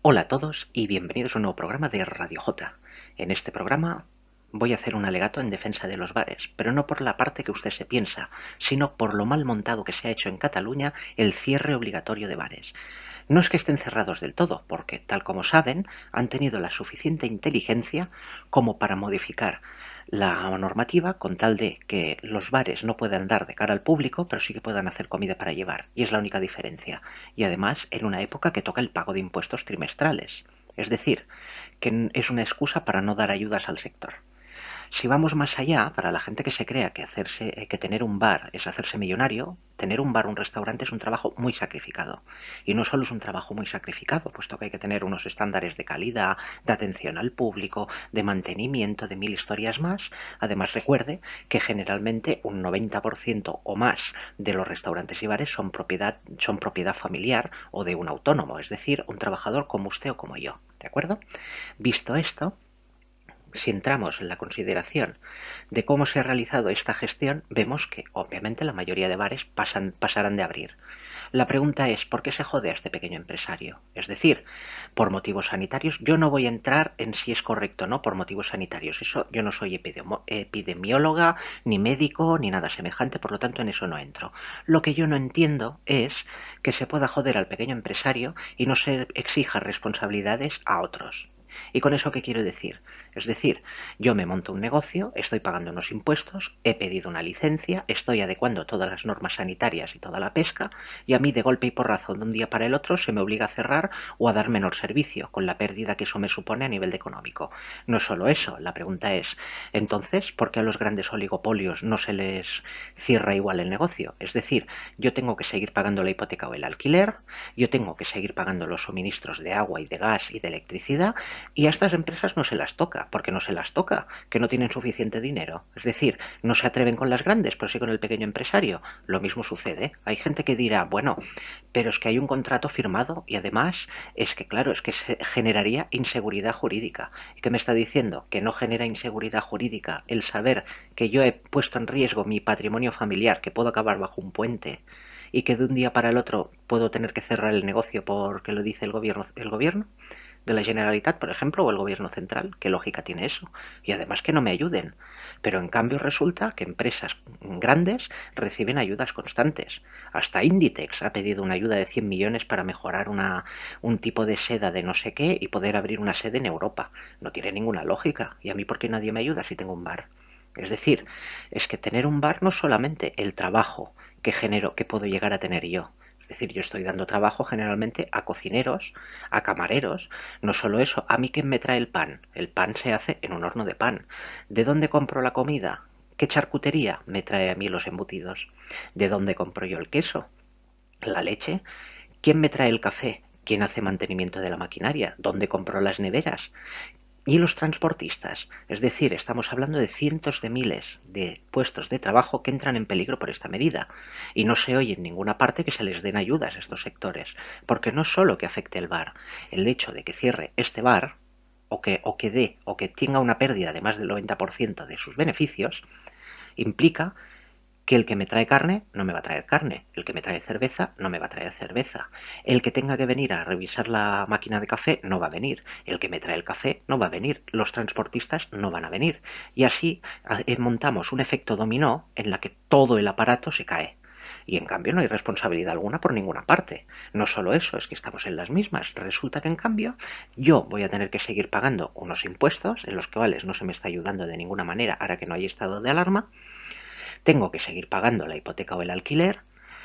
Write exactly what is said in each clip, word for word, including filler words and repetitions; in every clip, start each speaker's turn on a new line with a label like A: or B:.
A: Hola a todos y bienvenidos a un nuevo programa de Radio J. En este programa voy a hacer un alegato en defensa de los bares, pero no por la parte que usted se piensa, sino por lo mal montado que se ha hecho en Cataluña el cierre obligatorio de bares. No es que estén cerrados del todo, porque, tal como saben, han tenido la suficiente inteligencia como para modificar la normativa con tal de que los bares no puedan dar de cara al público, pero sí que puedan hacer comida para llevar, y es la única diferencia. Y además, en una época que toca el pago de impuestos trimestrales. Es decir, que es una excusa para no dar ayudas al sector. Si vamos más allá, para la gente que se crea que, hacerse, que tener un bar es hacerse millonario, tener un bar o un restaurante es un trabajo muy sacrificado. Y no solo es un trabajo muy sacrificado, puesto que hay que tener unos estándares de calidad, de atención al público, de mantenimiento, de mil historias más. Además, recuerde que generalmente un noventa por ciento o más de los restaurantes y bares son propiedad, son propiedad familiar o de un autónomo, es decir, un trabajador como usted o como yo. ¿De acuerdo? Visto esto, si entramos en la consideración de cómo se ha realizado esta gestión, vemos que obviamente la mayoría de bares pasan, pasarán de abrir. La pregunta es, ¿por qué se jode a este pequeño empresario? Es decir, por motivos sanitarios. Yo no voy a entrar en si es correcto o no por motivos sanitarios. Eso, yo no soy epidemióloga, ni médico, ni nada semejante, por lo tanto en eso no entro. Lo que yo no entiendo es que se pueda joder al pequeño empresario y no se exija responsabilidades a otros. ¿Y con eso qué quiero decir? Es decir, yo me monto un negocio, estoy pagando unos impuestos, he pedido una licencia, estoy adecuando todas las normas sanitarias y toda la pesca, y a mí de golpe y porrazo de un día para el otro se me obliga a cerrar o a dar menor servicio, con la pérdida que eso me supone a nivel de económico. No solo eso, la pregunta es, entonces, ¿por qué a los grandes oligopolios no se les cierra igual el negocio? Es decir, yo tengo que seguir pagando la hipoteca o el alquiler, yo tengo que seguir pagando los suministros de agua y de gas y de electricidad, y a estas empresas no se las toca, porque no se las toca, que no tienen suficiente dinero. Es decir, no se atreven con las grandes, pero sí con el pequeño empresario. Lo mismo sucede. Hay gente que dirá, bueno, pero es que hay un contrato firmado y además es que, claro, es que se generaría inseguridad jurídica. ¿Y qué me está diciendo? Que no genera inseguridad jurídica el saber que yo he puesto en riesgo mi patrimonio familiar, que puedo acabar bajo un puente y que de un día para el otro puedo tener que cerrar el negocio porque lo dice el gobierno, el gobierno de la Generalitat, por ejemplo, o el gobierno central. ¿Qué lógica tiene eso? Y además que no me ayuden. Pero en cambio resulta que empresas grandes reciben ayudas constantes. Hasta Inditex ha pedido una ayuda de cien millones para mejorar una, un tipo de seda de no sé qué y poder abrir una sede en Europa. No tiene ninguna lógica. ¿Y a mí por qué nadie me ayuda si tengo un bar? Es decir, es que tener un bar no es solamente el trabajo que genero, que puedo llegar a tener yo. Es decir, yo estoy dando trabajo generalmente a cocineros, a camareros. No solo eso, ¿a mí quién me trae el pan? El pan se hace en un horno de pan. ¿De dónde compro la comida? ¿Qué charcutería me trae a mí los embutidos? ¿De dónde compro yo el queso? ¿La leche? ¿Quién me trae el café? ¿Quién hace mantenimiento de la maquinaria? ¿Dónde compro las neveras? Y los transportistas, es decir, estamos hablando de cientos de miles de puestos de trabajo que entran en peligro por esta medida. Y no se oye en ninguna parte que se les den ayudas a estos sectores, porque no solo que afecte el bar, el hecho de que cierre este bar, o que, o que dé, o que tenga una pérdida de más del noventa por ciento de sus beneficios, implica que el que me trae carne no me va a traer carne, el que me trae cerveza no me va a traer cerveza, el que tenga que venir a revisar la máquina de café no va a venir, el que me trae el café no va a venir, los transportistas no van a venir, y así montamos un efecto dominó en la que todo el aparato se cae. Y en cambio no hay responsabilidad alguna por ninguna parte. No solo eso, es que estamos en las mismas. Resulta que en cambio yo voy a tener que seguir pagando unos impuestos en los cuales no se me está ayudando de ninguna manera ahora que no hay estado de alarma. Tengo que seguir pagando la hipoteca o el alquiler,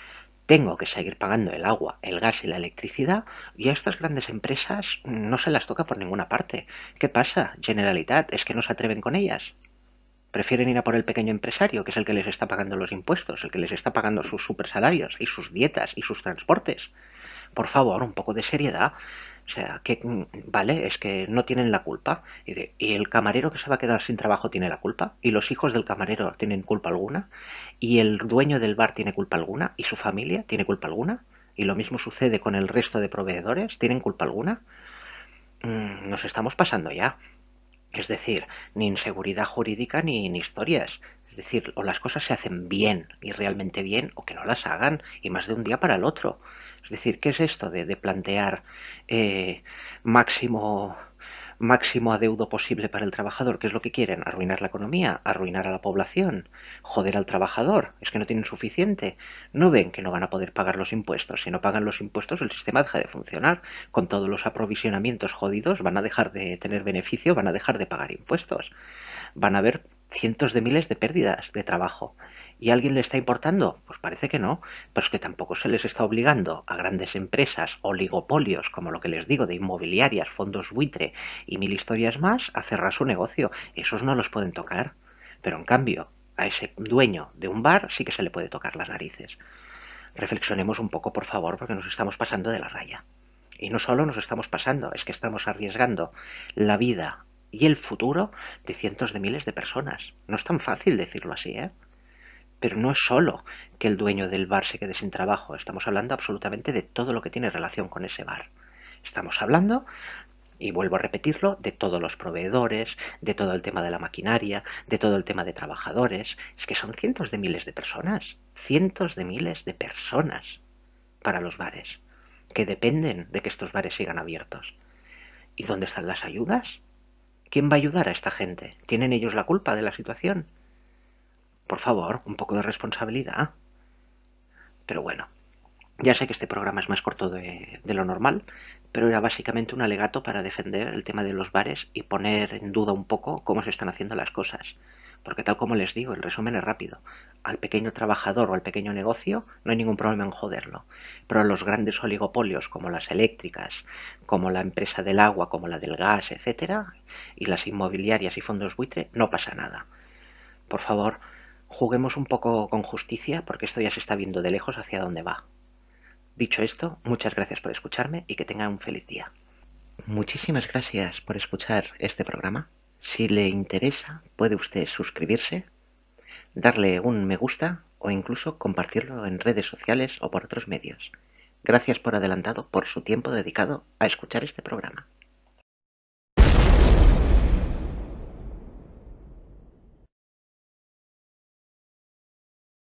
A: tengo que seguir pagando el agua, el gas y la electricidad, y a estas grandes empresas no se las toca por ninguna parte. ¿Qué pasa, Generalitat? ¿Es que no se atreven con ellas? Prefieren ir a por el pequeño empresario, que es el que les está pagando los impuestos, el que les está pagando sus supersalarios y sus dietas y sus transportes. Por favor, un poco de seriedad. O sea, que vale, es que no tienen la culpa. Y, de, y el camarero que se va a quedar sin trabajo tiene la culpa. Y los hijos del camarero tienen culpa alguna. Y el dueño del bar tiene culpa alguna. Y su familia tiene culpa alguna. Y lo mismo sucede con el resto de proveedores. ¿Tienen culpa alguna? Mm, nos estamos pasando ya. Es decir, ni inseguridad jurídica ni, ni historias. Es decir, o las cosas se hacen bien y realmente bien, o que no las hagan, y más de un día para el otro. Es decir, ¿qué es esto de, de plantear eh, máximo, máximo adeudo posible para el trabajador? ¿Qué es lo que quieren? ¿Arruinar la economía? ¿Arruinar a la población? ¿Joder al trabajador? ¿Es que no tienen suficiente? ¿No ven que no van a poder pagar los impuestos? Si no pagan los impuestos, el sistema deja de funcionar. Con todos los aprovisionamientos jodidos, van a dejar de tener beneficio, van a dejar de pagar impuestos. Van a haber cientos de miles de pérdidas de trabajo. ¿Y a alguien le está importando? Pues parece que no, pero es que tampoco se les está obligando a grandes empresas, oligopolios, como lo que les digo, de inmobiliarias, fondos buitre y mil historias más, a cerrar su negocio. Esos no los pueden tocar. Pero en cambio, a ese dueño de un bar sí que se le puede tocar las narices. Reflexionemos un poco, por favor, porque nos estamos pasando de la raya. Y no solo nos estamos pasando, es que estamos arriesgando la vida y el futuro de cientos de miles de personas. No es tan fácil decirlo así, ¿eh? Pero no es solo que el dueño del bar se quede sin trabajo, estamos hablando absolutamente de todo lo que tiene relación con ese bar. Estamos hablando, y vuelvo a repetirlo, de todos los proveedores, de todo el tema de la maquinaria, de todo el tema de trabajadores. Es que son cientos de miles de personas, cientos de miles de personas para los bares, que dependen de que estos bares sigan abiertos. ¿Y dónde están las ayudas? ¿Quién va a ayudar a esta gente? ¿Tienen ellos la culpa de la situación? Por favor, un poco de responsabilidad. Pero bueno, ya sé que este programa es más corto de, de lo normal, pero era básicamente un alegato para defender el tema de los bares y poner en duda un poco cómo se están haciendo las cosas. Porque tal como les digo, el resumen es rápido. Al pequeño trabajador o al pequeño negocio no hay ningún problema en joderlo. Pero a los grandes oligopolios como las eléctricas, como la empresa del agua, como la del gas, etcétera, y las inmobiliarias y fondos buitre, no pasa nada. Por favor, juguemos un poco con justicia porque esto ya se está viendo de lejos hacia dónde va. Dicho esto, muchas gracias por escucharme y que tengan un feliz día. Muchísimas gracias por escuchar este programa. Si le interesa, puede usted suscribirse, darle un me gusta o incluso compartirlo en redes sociales o por otros medios. Gracias por adelantado por su tiempo dedicado a escuchar este programa.